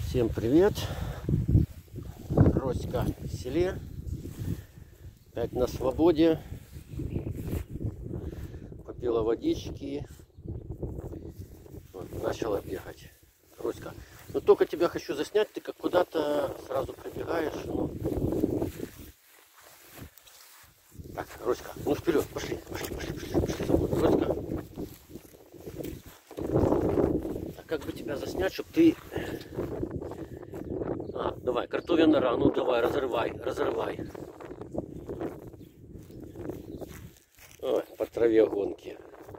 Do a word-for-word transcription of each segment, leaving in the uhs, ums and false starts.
Всем привет! Роська в селе, опять на свободе, попила водички, вот, начала бегать. Роська, ну только тебя хочу заснять, ты как куда-то сразу пробегаешь. Ну... Так, Роська, ну вперед, пошли, пошли, пошли, пошли, пошли за мной. Роська. А как бы тебя заснять, чтобы ты... А, давай, картофель на рану, давай, разрывай, разрывай. Ой, по траве гонки.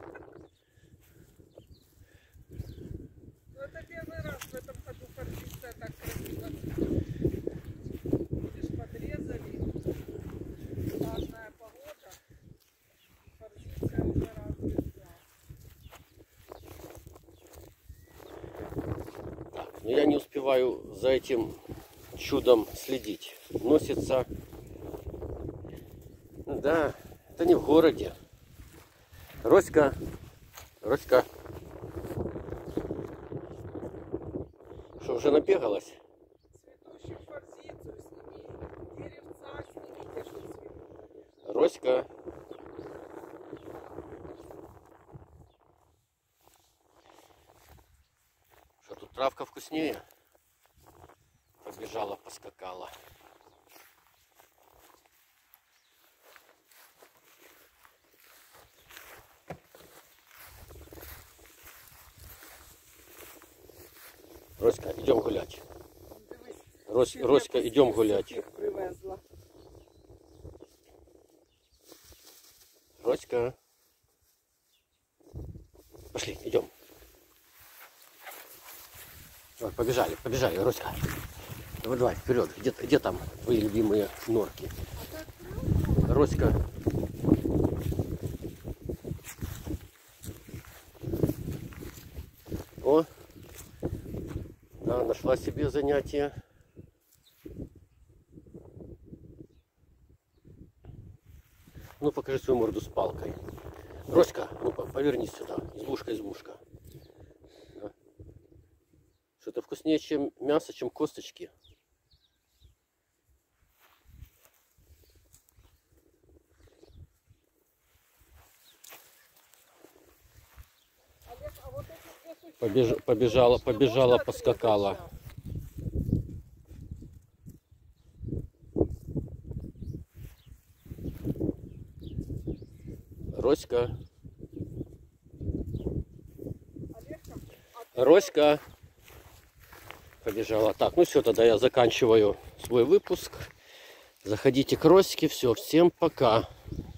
Ну это первый раз в этом году форзиция так красиво. Видишь, подрезали. Классная погода. Форзиция уже развезла. Так, но я не успеваю за этим чудом следить. Носится... Да, это не в городе. Роська, Роська. Что, уже набегалась? Цветущих форзицию сними. Деревца снимите, что цветут. Роська. Что, тут травка вкуснее? Побежала, поскакала. Роська, идем гулять. Рось, Роська, идем гулять. Привезла. Роська. Пошли, идем. Давай, побежали, побежали, Роська. Давай, давай, вперед. Где, где там твои любимые норки? Роська. О, да, нашла себе занятие. Ну, покажи свою морду с палкой. Роська, ну повернись сюда. Избушка, избушка. Да. Что-то вкуснее, чем мясо, чем косточки. Побеж... Побежала, побежала, поскакала. Роська. Роська. Побежала. Так, ну все, тогда я заканчиваю свой выпуск. Заходите к Роське. Все, всем пока.